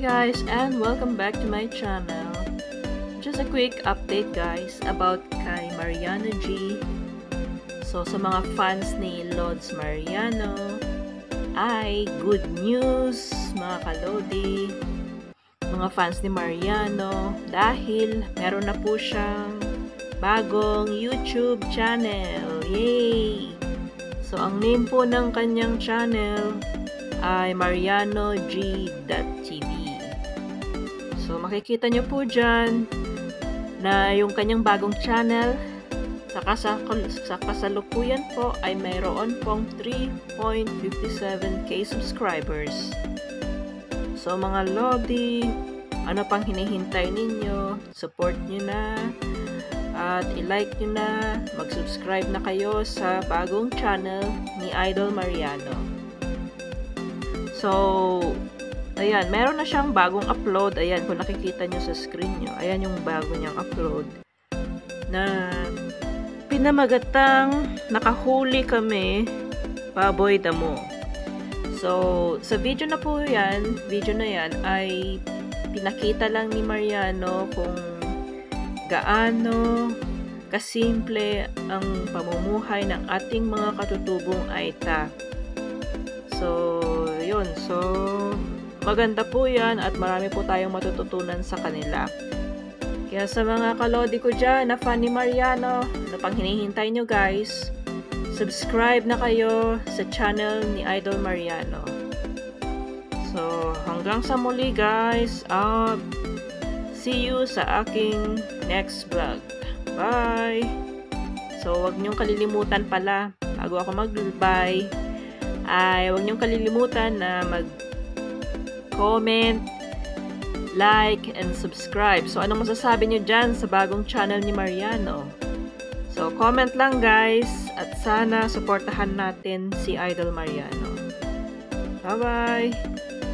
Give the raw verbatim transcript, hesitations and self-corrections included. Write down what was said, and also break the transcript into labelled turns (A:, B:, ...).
A: guys, and welcome back to my channel. Just a quick update guys about kay Mariano G. So sa mga fans ni Lods Mariano ay good news mga kalodi, mga fans ni Mariano, dahil meron na po siyang bagong YouTube channel. Yay! So ang name po ng kanyang channel ay Mariano G T V. So makikita nyo po dyan na yung kanyang bagong channel sa, sa kasalukuyan po ay mayroon pong three point five seven K subscribers. So mga lodi, ano pang hinihintay ninyo? Support nyo na at i-like nyo na, mag-subscribe na kayo sa bagong channel ni Idol Mariano. So, ayan, meron na siyang bagong upload. Ayan, kung nakikita nyo sa screen nyo, ayan yung bago niyang upload na pinamagatang nakahuli kami, baboy damo. So, sa video na po yan, video na yan ay pinakita lang ni Mariano kung gaano kasimple ang pamumuhay ng ating mga katutubong Aita. So, yun. So, maganda po yan at marami po tayong matututunan sa kanila. Kaya sa mga kalodi ko dyan na fan ni Mariano, na pang hinihintay nyo guys, subscribe na kayo sa channel ni Idol Mariano. So, hanggang sa muli guys, at see you sa aking next vlog. Bye! So, wag nyong kalilimutan pala, bago ako mag-bye, ay wag nyong kalilimutan na mag-comment, like, and subscribe. So, anong masasabi nyo dyan sa bagong channel ni Mariano? So, comment lang guys, at sana supportahan natin si Idol Mariano. Bye-bye!